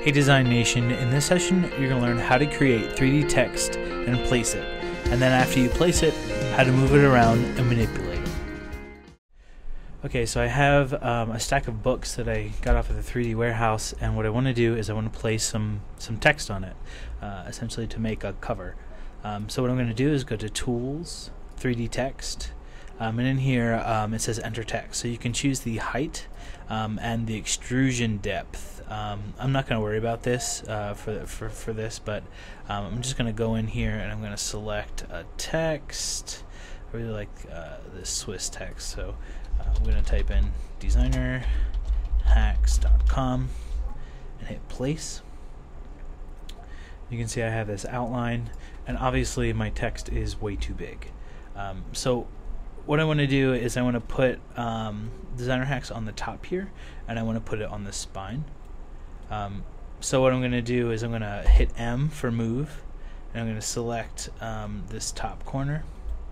Hey Design Nation, in this session you're going to learn how to create 3D text and place it, and then after you place it, how to move it around and manipulate it. Okay, so I have a stack of books that I got off of the 3D warehouse, and what I want to do is I want to place some text on it, essentially to make a cover. So what I'm going to do is go to Tools, 3D Text, and in here it says Enter Text. So you can choose the height and the extrusion depth. I'm not going to worry about this for this, but I'm just going to go in here and I'm going to select a text. I really like this Swiss text, so I'm going to type in designerhacks.com and hit place. You can see I have this outline, and obviously my text is way too big. So what I want to do is I want to put Designer Hacks on the top here, and I want to put it on the spine. So what I'm going to do is I'm going to hit M for move, and I'm going to select this top corner.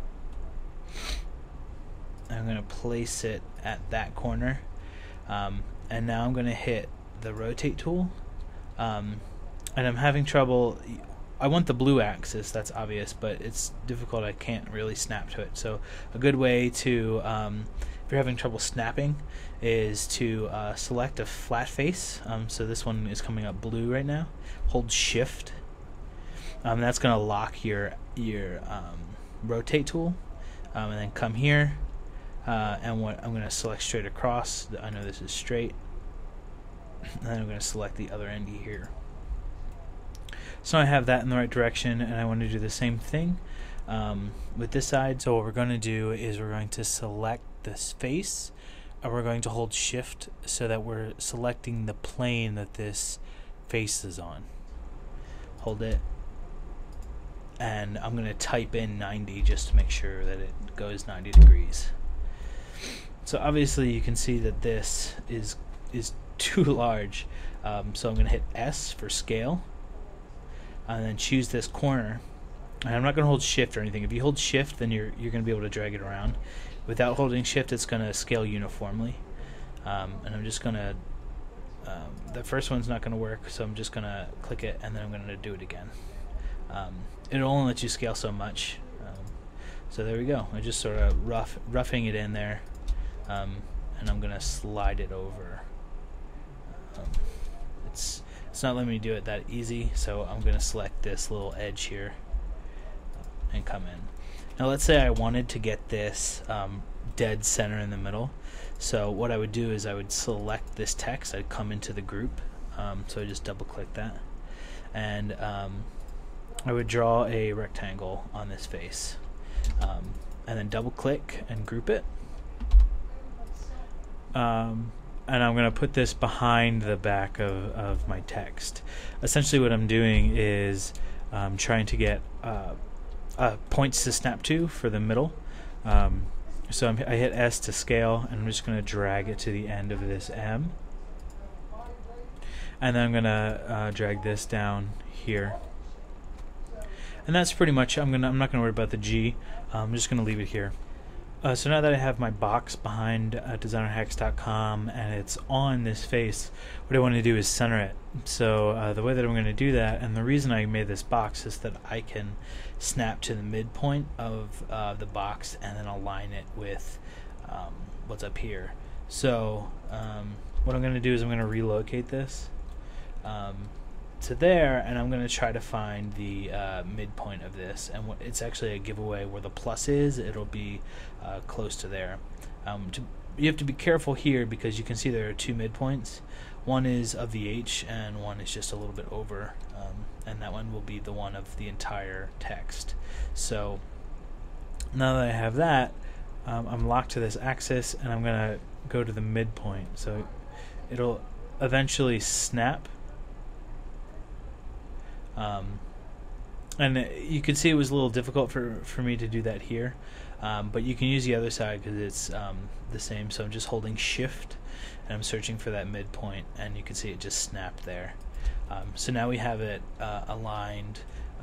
I'm going to place it at that corner, and now I'm going to hit the rotate tool, and I'm having trouble. I want the blue axis, that's obvious, but it's difficult. I can't really snap to it. So a good way to, if you're having trouble snapping, is to select a flat face. So this one is coming up blue right now. Hold Shift. That's going to lock your rotate tool, and then come here, and what I'm going to select straight across. I know this is straight, and then I'm going to select the other end here. So I have that in the right direction, and I want to do the same thing with this side. So what we're going to do is we're going to select this face, and we're going to hold Shift so that we're selecting the plane that this face is on. Hold it, and I'm going to type in 90 just to make sure that it goes 90 degrees. So obviously you can see that this is too large, so I'm going to hit S for scale, and then choose this corner. And I'm not going to hold Shift or anything. If you hold Shift, then you're going to be able to drag it around. Without holding Shift, it's going to scale uniformly. And I'm just going to, the first one's not going to work, so I'm just going to click it, and then I'm going to do it again. It'll only let you scale so much. So there we go. I just sort of roughing it in there, and I'm going to slide it over. It's not letting me do it that easy, so I'm going to select this little edge here and come in. Now let's say I wanted to get this dead center in the middle. So what I would do is I would select this text. I'd come into the group, so I just double click that, and I would draw a rectangle on this face, and then double click and group it. And I'm going to put this behind the back of my text. Essentially what I'm doing is trying to get points to snap to for the middle. So I hit S to scale, and I'm just going to drag it to the end of this M. And then I'm going to drag this down here. And that's pretty much, I'm not going to worry about the G. I'm just going to leave it here. So now that I have my box behind designerhacks.com and it's on this face, what I want to do is center it. So the way that I'm going to do that, and the reason I made this box, is that I can snap to the midpoint of the box and then align it with what's up here. So what I'm going to do is I'm going to relocate this to there, and I'm going to try to find the midpoint of this, and it's actually a giveaway where the plus is. It'll be close to there. You have to be careful here because you can see there are two midpoints. One is of the H and one is just a little bit over, and that one will be the one of the entire text. So now that I have that, I'm locked to this axis, and I'm going to go to the midpoint. So it'll eventually snap. And you can see it was a little difficult for me to do that here, but you can use the other side because it's the same. So I'm just holding Shift, and I'm searching for that midpoint, and you can see it just snapped there. So now we have it aligned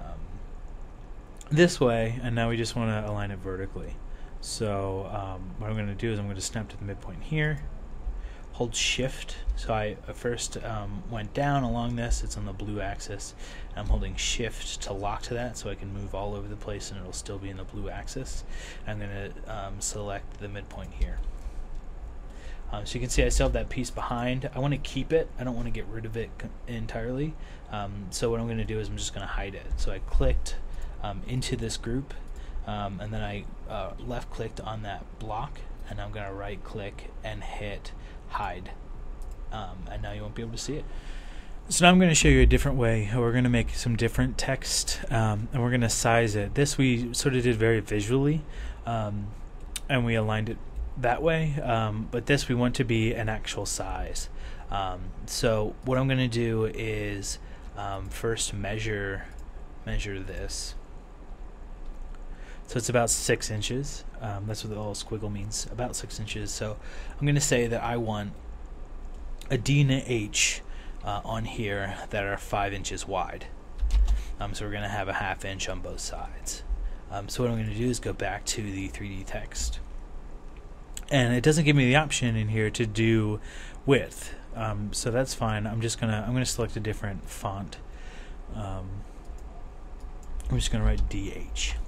this way, and now we just want to align it vertically. So what I'm going to do is I'm going to snap to the midpoint here, hold shift. So I first went down along this, it's on the blue axis. I'm holding shift to lock to that so I can move all over the place and it'll still be in the blue axis. I'm going to select the midpoint here. So you can see I still have that piece behind. I want to keep it. I don't want to get rid of it entirely. So what I'm going to do is I'm just going to hide it. So I clicked into this group, and then I left clicked on that block, and I'm going to right click and hit hide. And now you won't be able to see it. So now I'm going to show you a different way how we're going to make some different text, and we're going to size it. This we sort of did very visually, and we aligned it that way, but this we want to be an actual size. So what I'm going to do is first measure this. So it's about 6 inches. That's what the little squiggle means, about 6 inches. So I'm going to say that I want a D and an H on here that are 5 inches wide. So we're going to have a 1/2 inch on both sides. So what I'm going to do is go back to the 3D text. And it doesn't give me the option in here to do width, so that's fine. I'm gonna select a different font. I'm just gonna write DH.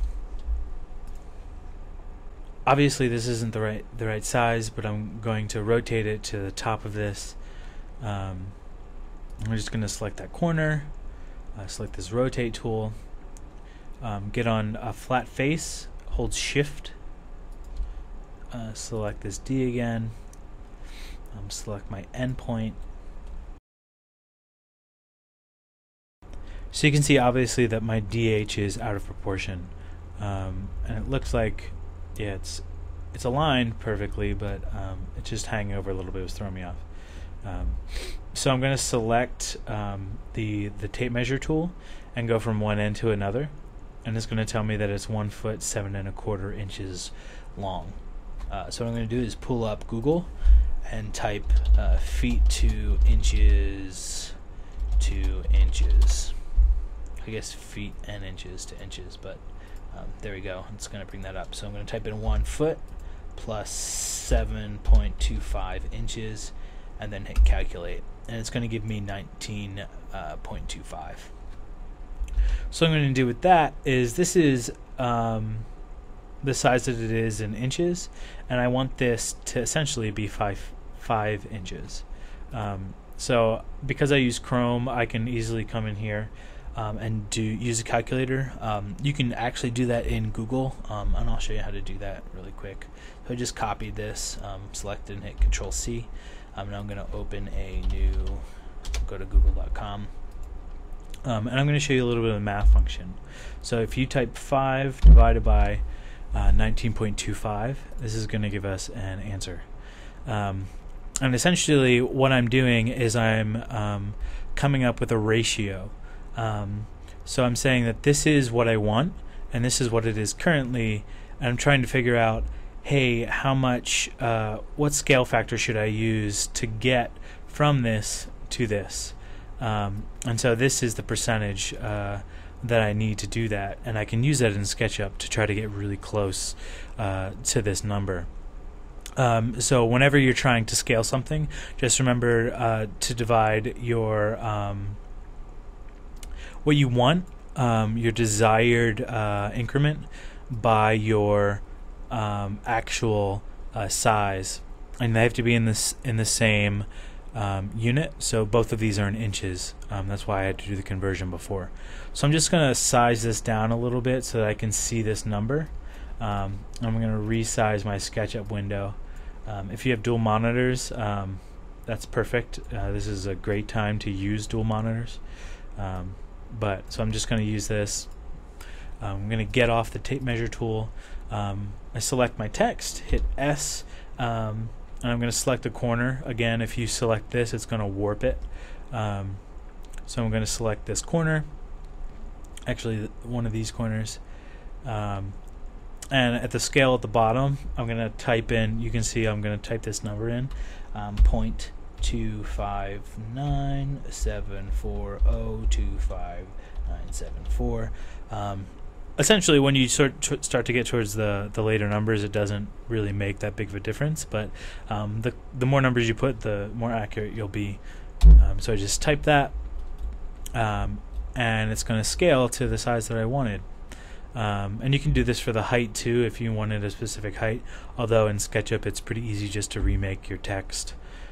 Obviously, this isn't the right size, but I'm going to rotate it to the top of this. I'm just gonna select that corner, select this rotate tool, get on a flat face, hold Shift. Select this D again, select my endpoint. So you can see obviously that my DH is out of proportion, and it looks like, yeah, it's aligned perfectly, but it's just hanging over a little bit. It was throwing me off. So I'm going to select the tape measure tool and go from one end to another, and it's going to tell me that it's 1 foot 7 1/4 inches long. So what I'm going to do is pull up Google and type feet to inches to inches. I guess feet and inches to inches, but there we go. It's going to bring that up. So I'm going to type in 1 foot plus 7.25 inches and then hit calculate. And it's going to give me 19.25. So what I'm going to do with that is this is the size that it is in inches, and I want this to essentially be 5 inches. So because I use Chrome, I can easily come in here and use a calculator. You can actually do that in Google, and I'll show you how to do that really quick. So I just copied this, selected and hit Control C. And I'm going to open a new, go to google.com. And I'm going to show you a little bit of the math function. So if you type 5 divided by 19.25, this is going to give us an answer. And essentially what I'm doing is I'm coming up with a ratio. So I'm saying that this is what I want and this is what it is currently, and I'm trying to figure out, hey, how much, what scale factor should I use to get from this to this? And so this is the percentage that I need to do that, and I can use that in SketchUp to try to get really close to this number. So whenever you're trying to scale something, just remember to divide your what you want, your desired increment, by your actual size, and they have to be in the same unit. So both of these are in inches. That's why I had to do the conversion before. So I'm just going to size this down a little bit so that I can see this number. I'm going to resize my SketchUp window. If you have dual monitors, that's perfect. This is a great time to use dual monitors. So I'm just going to use this. I'm going to get off the tape measure tool. I select my text, hit S, and I'm going to select the corner. Again, if you select this, it's going to warp it. So I'm going to select this corner, actually one of these corners, and at the scale at the bottom, I'm going to type in, you can see I'm going to type this number in, 0.25974025.974. Essentially, when you start to get towards the later numbers, it doesn't really make that big of a difference. But the more numbers you put, the more accurate you'll be. So I just type that, and it's going to scale to the size that I wanted. And you can do this for the height too if you wanted a specific height. Although in SketchUp it's pretty easy just to remake your text.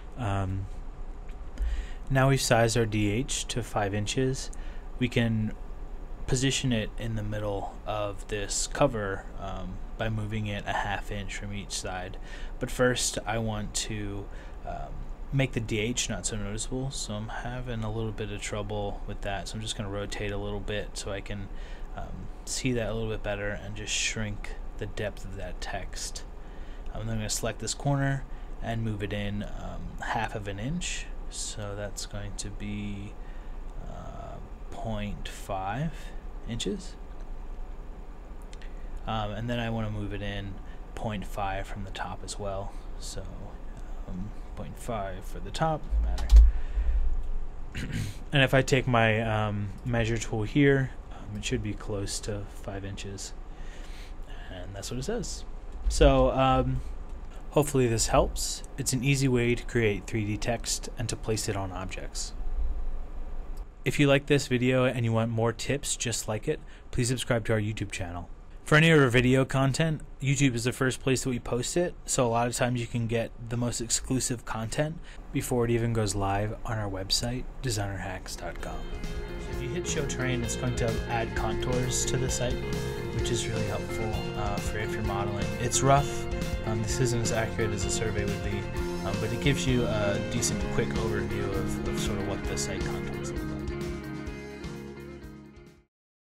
Now we've sized our DH to 5 inches. We can position it in the middle of this cover by moving it a 1/2 inch from each side. But first I want to make the DH not so noticeable, so I'm having a little bit of trouble with that. So I'm just going to rotate a little bit so I can see that a little bit better and just shrink the depth of that text. I'm then going to select this corner and move it in 1/2 inch. So that's going to be 0.5 inches. And then I want to move it in 0.5 from the top as well. So 0.5 for the top, matter. And if I take my measure tool here, it should be close to 5 inches. And that's what it says. So hopefully this helps. It's an easy way to create 3D text and to place it on objects. If you like this video and you want more tips just like it, please subscribe to our YouTube channel. For any of our video content, YouTube is the first place that we post it, so a lot of times you can get the most exclusive content before it even goes live on our website, designerhacks.com. So if you hit show terrain, it's going to add contours to the site, which is really helpful for if you're modeling. It's rough. This isn't as accurate as a survey would be, but it gives you a decent quick overview of sort of what the site contours look like.